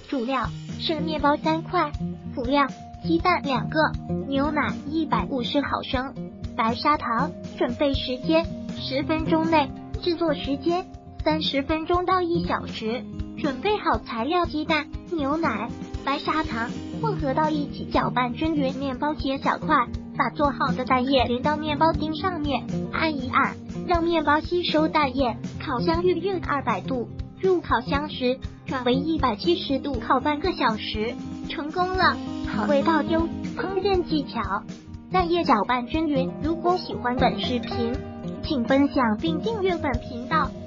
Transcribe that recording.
主料生面包3块，辅料鸡蛋2个，牛奶150毫升，白砂糖。准备时间10分钟内，制作时间30分钟到1小时。准备好材料，鸡蛋、牛奶、白砂糖混合到一起，搅拌均匀。面包切小块，把做好的蛋液淋到面包丁上面，按一按，让面包吸收蛋液。烤箱预热200度，入烤箱时转为170度，烤半个小时。成功了，好味道丢。烹饪技巧：蛋液搅拌均匀。如果喜欢本视频，请分享并订阅本频道。